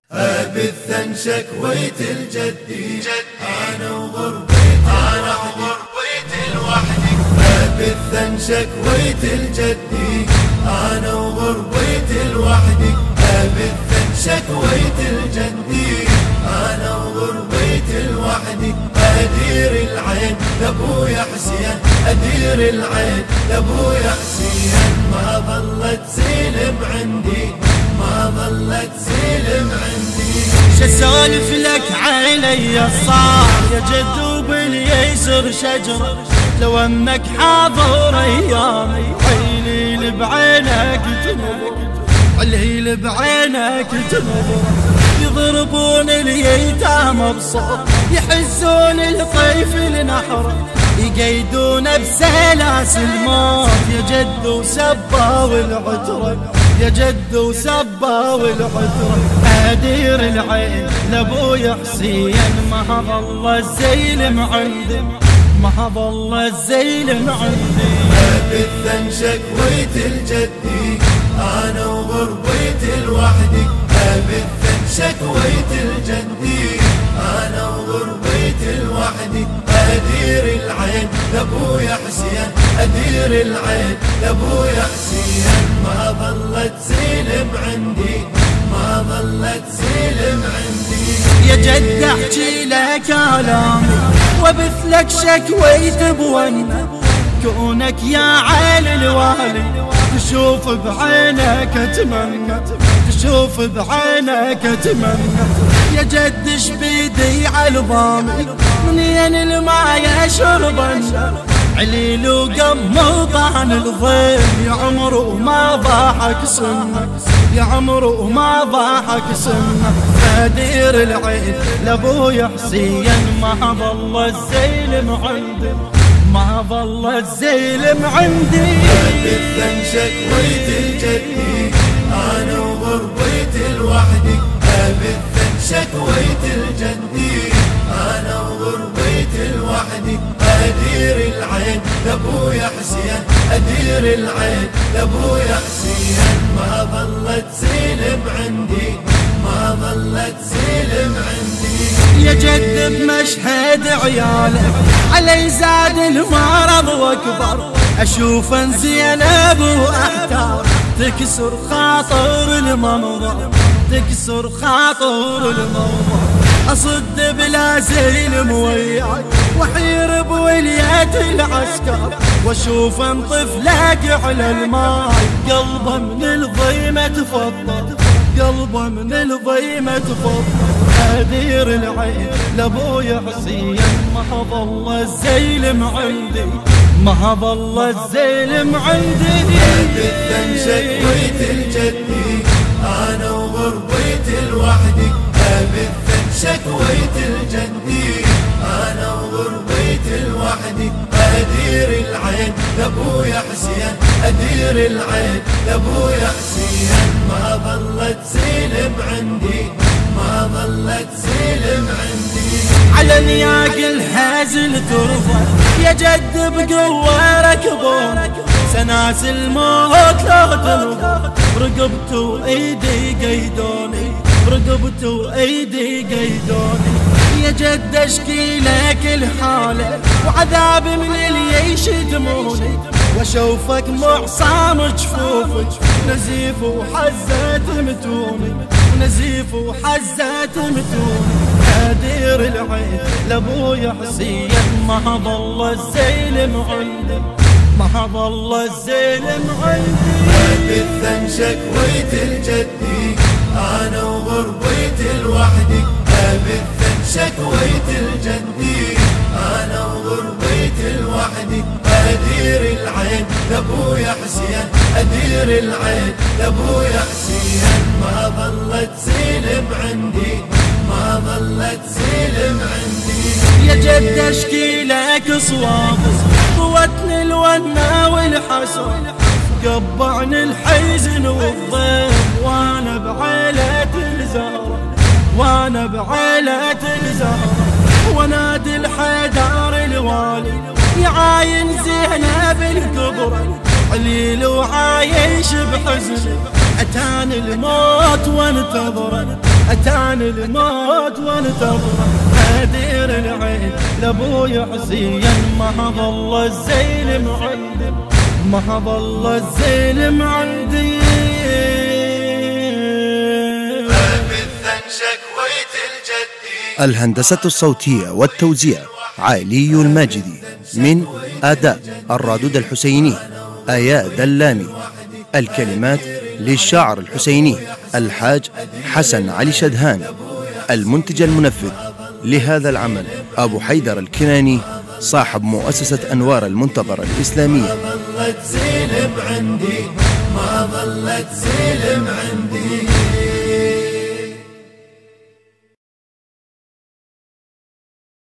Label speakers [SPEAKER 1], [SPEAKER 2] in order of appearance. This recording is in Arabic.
[SPEAKER 1] أبث شكويت الجدي أنا وغربتي لوحدي أبث شكويت الجدي أنا وغربتي لوحدي أبث شكويت الجدي أنا وغربتي لوحدي أدير العين لأبويا حسين أدير العين لأبويا حسين ما ظلت سلم عندي ما ظلت سلم عندي
[SPEAKER 2] شسولف لك علي الصار يا جد باليسر شجرة لو انك حاضر ايامي عيني بعينك تنظر عيني بعينك تنظر يضربون اليتامى بصوت يحزون الطيف النحر يقيدون بسلاسل الموت يا جد وسبا والعترة يا جد وسبا والعترة أدير العين لأبويا حسين ما ظل الزيلم عندي ما ظل الزيلم عندي
[SPEAKER 1] أبث شكويت الجدي أنا وغربتي لوحدي أبث شكويت الجدي أنا وغربتي لوحدي أدير العين لأبويا حسين أدير العين لأبويا حسين ما ظلت سلم عندي ما ظلت سلم عندي
[SPEAKER 2] يا جد احكي لك آلامي وابث لك شكويت بونا كونك يا عالي الوالي تشوف بعينك اتمنى تشوف بعينك اتمنى يا جد شبيدي عالظامي منين الماء يشربن عليل وقمطان الظيم يا عمرو ما ضاحك سنة يا عمرو ما ضاحك سنة أدير العين لأبويا حسين ما ظل الزيلم عندي ما ظل الزيلم عندي
[SPEAKER 1] أبث شكويت الجدي أنا وغربتي لوحدي أبث شكويت الجدي أنا وغربتي لوحدي أدير العين لأبويا حسين أدير العين لأبويا حسين ما ظلت سلم عندي ما ظلت سلم عندي
[SPEAKER 2] يا جد بمشهد عيالك علي زاد المرض واكبر اشوف زينب واحتار تكسر خاطر المنظر تكسر خاطر المنظر اصد بلا زين وياك وحير بوليات العسكر واشوف طفلك على الماء قلبه من الضيمه تفضل قلبه من الضيمه تفضل أدير العين لأبويا حسين ما ظل الزيلم عندي ما ظل الزيلم عندي
[SPEAKER 1] أبث شكويت الجدي أنا وغربتي لوحدي أبث شكويت الجدي أنا وغربتي لوحدي أدير العين لأبويا حسين أدير العين لأبويا حسين ما ظلت سلم عندي ما ظلت سلم عندي
[SPEAKER 2] على نياق الحزن ترفع يا جد بقوة ركبونك سناسل الموت لو تنظر رقبت وايدي قيدوني رقبت وايدي قيدوني يا جد اشكي لك الحالة وعذاب من اللي يشتموني واشوفك معصام جفوفك نزيف وحزة متوني ونزيف وحزة متوني أدير العين لأبويا حسين ما ظل الزيلم عندي ما ظل الزيلم عندي
[SPEAKER 1] أبث شكويت الجدي أنا وغربتي لوحدي أبث شكويت الجدي أنا وغربتي لوحدي أدير العين لأبويا حسين أدير العين لأبويا حسين ما ظلت سلم عندي ما ظلت سلم عندي
[SPEAKER 2] يا جد اشكي لك صواب قوتني الونا والحسن قبعني الحزن والضيم وانا بعيلة الزهرة وانا بعيلة الزهرة ونادي الحيدر الوالي يعاين زينب الكبرى عليل وعايش بحزن اتاني الموت وانتظر أتاني الموت وانتظر أدير العين لأبوي حسين، ما ظل الزين عندي، ما ظل الزين عندي.
[SPEAKER 3] الهندسة الصوتية والتوزيع علي الماجدي، من أداء الرادود الحسيني آياء دلامي. الكلمات للشاعر الحسيني الحاج حسن علي شدهان. المنتج المنفذ لهذا العمل أبو حيدر الكناني، صاحب مؤسسة أنوار المنتظرة الإسلامية.
[SPEAKER 1] ما ظلت زيلم عندي، ما ظلت زيلم عندي.